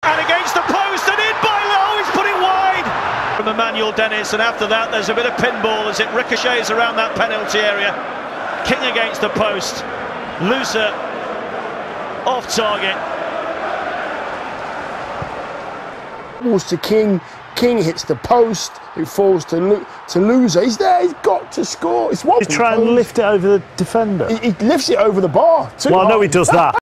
And against the post and in by Lowe, he's put it wide! From Emmanuel Dennis, and after that there's a bit of pinball as it ricochets around that penalty area. King against the post, Louza off target. Balls to King. King hits the post. It falls to Louza. He's there. He's got to score. It's one. He's trying to lift it over the defender. He lifts it over the bar. Well, I know he does that.